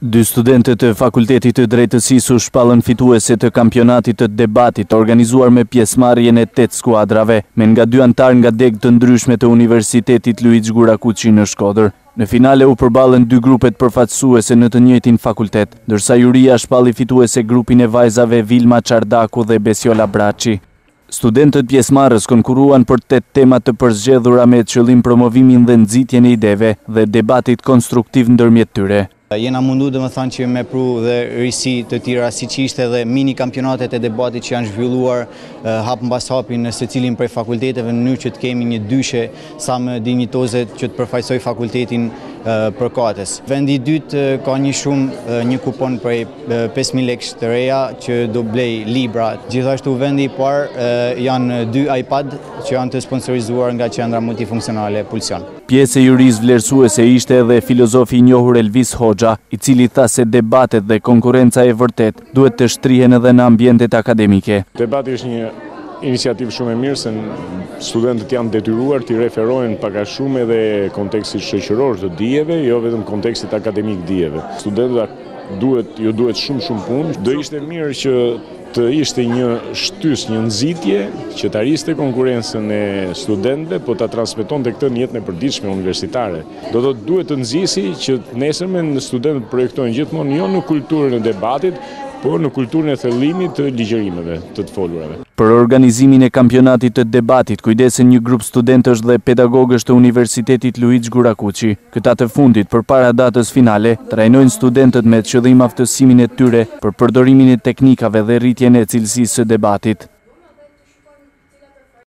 Dy studentët e Fakultetit të Drejtësisë u shpallën fituese të kampionatit të debatit organizuar me pjesëmarrjen e 8 skuadrave, me nga 2 antar nga degë të ndryshme të Universitetit Luigjë Gurakuçi në Shkodër. Në finale u përballën 2 grupet përfaqësuese në të njëjtin fakultet, ndërsa juria shpalli fituese grupin e vajzave Vilma Çardaku dhe Besiola Braçi. Studentët pjesëmarrës konkuruan për 8 tema të përzgjedhura me qëllim promovimin dhe nxitjen e ideve dhe debatit konstruktiv ndërmjet tyre. Jena mundu domethënë që me pru dhe risi të tjera si që ishte dhe mini kampionatet e debatit që janë zhvilluar hap mbas hapi në secilin prej fakulteteve në mënyrë që të kemi një dyshe sa më dinjitoze që të përfaqësoj fakultetin përkatës. Vendi i dytë ka një kupon prej 5.000 lekësh të reja që do blej libra. Gjithashtu vendi i parë janë 2 iPad që janë të sponsorizuar nga Qendra Multifunksionale Pulsion. Pjesë e jurisë vlerësuese ishte edhe filozofi i njohur Elvis Hoxha, i cili tha se debatet dhe konkurenca e vërtet duhet të shtrihen edhe në ambientet akademike. Debati është një iniciativë shumë e mirë se studentët janë detyruar të referojnë pak a shumë edhe kontekstit shoqëror të dijeve, jo vetëm kontekstit akademik dijeve. Studentët duhet shumë punë. Do ishte mirë që të ishte një shtys, një nxitje që të arriste konkurencën e studentëve, po ta transmetonte këtë në jetën e përditshme universitare. Duhet të nxisi që nesërmen studentët projektojnë gjithmonë jo në kulturën e debatit, por në kulturën e thellimit të ligjërimeve të folurave. Për organizimin e kampionatit të debatit kujdesen një grup studentësh dhe pedagogësh të Universitetit Luigjë Gurakuçi. Këta të fundit përpara datës finale trajnojnë studentët me qëllim aftësimin e tyre për përdorimin e teknikave dhe rritjen e cilësisë së debatit.